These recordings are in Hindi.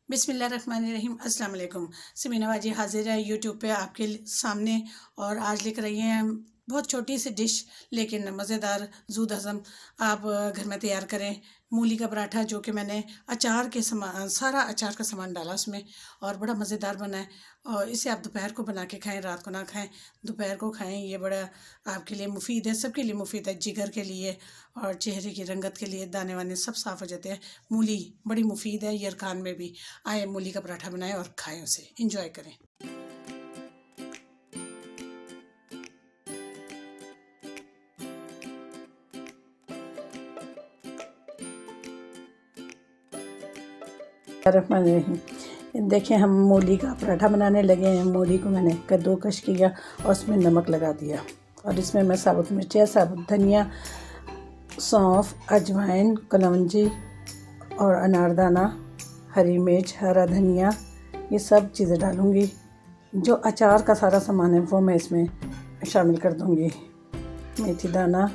बिस्मिल्लाहिर्रहमानिर्रहीम अस्सलाम वालेकुम। समीना बाजी हाजिर है यूट्यूब पे आपके सामने और आज लेकर रही हैं बहुत छोटी सी डिश लेकिन मज़ेदार ज़ूद हज़म आप घर में तैयार करें। मूली का पराठा जो कि मैंने अचार के सामान सारा अचार का सामान डाला उसमें और बड़ा मज़ेदार बना है। और इसे आप दोपहर को बना के खाएं, रात को ना खाएं, दोपहर को खाएं। ये बड़ा आपके लिए मुफीद है, सबके लिए मुफीद है, जिगर के लिए और चेहरे की रंगत के लिए, दाने वाने सब साफ़ हो जाते हैं। मूली बड़ी मुफीद है यरकान में भी। आए मूली का पराठा बनाएं और खाएं, उसे इंजॉय करें। देखिए हम मूली का पराठा बनाने लगे हैं। मूली को मैंने कद्दूकश किया और उसमें नमक लगा दिया और इसमें मैं साबुत मिर्ची, साबुत धनिया, सौंफ, अजवाइन, कलौंजी और अनारदाना, हरी मिर्च, हरा धनिया, ये सब चीज़ें डालूँगी। जो अचार का सारा सामान है वो मैं इसमें शामिल कर दूँगी। मेथी दाना,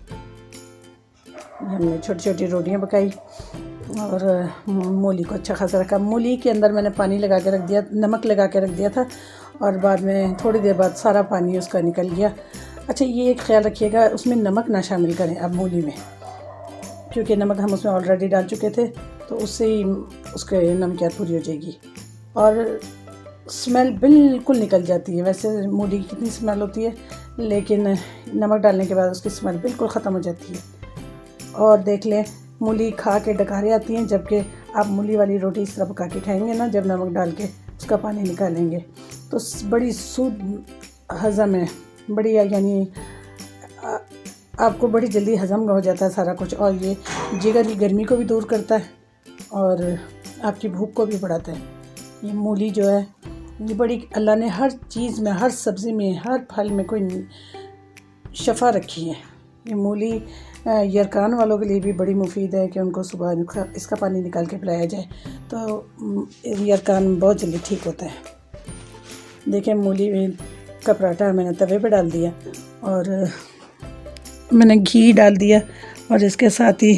हमने छोटी छोटी रोटियां पकाई और मूली को अच्छा खासा रखा। मूली के अंदर मैंने पानी लगा के रख दिया, नमक लगा के रख दिया था और बाद में थोड़ी देर बाद सारा पानी उसका निकल गया। अच्छा, ये एक ख्याल रखिएगा उसमें नमक ना शामिल करें अब मूली में, क्योंकि नमक हम उसमें ऑलरेडी डाल चुके थे, तो उससे ही उसके नमकियात पूरी हो जाएगी और स्मेल बिल्कुल निकल जाती है। वैसे मूली की कितनी स्मेल होती है, लेकिन नमक डालने के बाद उसकी स्मेल बिल्कुल ख़त्म हो जाती है। और देख लें, मूली खा के डकारे आती हैं, जबकि आप मूली वाली रोटी इस तरह पका के खाएंगे ना, जब नमक डाल के उसका पानी निकालेंगे तो बड़ी सूद हज़म है, बड़ी यानी आपको बड़ी जल्दी हज़म हो जाता है सारा कुछ। और ये जिगर की गर्मी को भी दूर करता है और आपकी भूख को भी बढ़ाता है। ये मूली जो है ये बड़ी, अल्लाह ने हर चीज़ में, हर सब्ज़ी में, हर फल में कोई शफा रखी है। ये मूली यरकान वालों के लिए भी बड़ी मुफीद है कि उनको सुबह इसका पानी निकाल के पिलाया जाए तो यरकान बहुत जल्दी ठीक होता है। देखिए मूली का पराठा मैंने तवे पे डाल दिया और मैंने घी डाल दिया और इसके साथ ही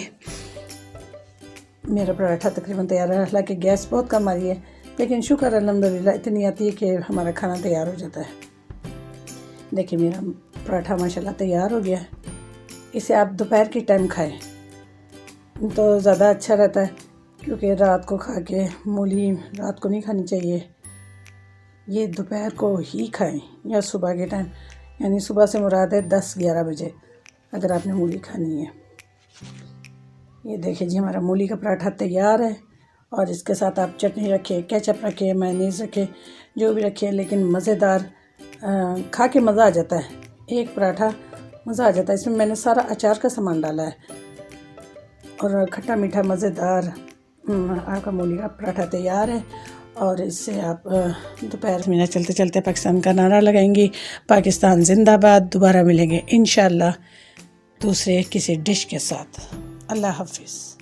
मेरा पराठा तकरीबन तैयार है। हालांकि गैस बहुत कम आ रही है, लेकिन शुक्र अल्हम्दुलिल्लाह इतनी आती है कि हमारा खाना तैयार हो जाता है। देखिए मेरा पराठा माशाल्लाह तैयार हो गया है। इसे आप दोपहर के टाइम खाएं तो ज़्यादा अच्छा रहता है, क्योंकि रात को खा के मूली रात को नहीं खानी चाहिए। ये दोपहर को ही खाएं या सुबह के टाइम, यानी सुबह से मुराद है 10-11 बजे अगर आपने मूली खानी है। ये देखिए जी हमारा मूली का पराठा तैयार है और इसके साथ आप चटनी रखिए, केचप रखिए, मेयोनीज़ रखिए, जो भी रखिए, लेकिन मज़ेदार, खा के मज़ा आ जाता है। एक पराठा मज़ा आ जाता है। इसमें मैंने सारा अचार का सामान डाला है और खट्टा मीठा मज़ेदार आपका मूली का पराठा तैयार है। और इससे आप दोपहर में चलते चलते पाकिस्तान का नारा लगाएंगी, पाकिस्तान जिंदाबाद। दोबारा मिलेंगे इंशाअल्लाह दूसरे किसी डिश के साथ। अल्लाह हाफिज़।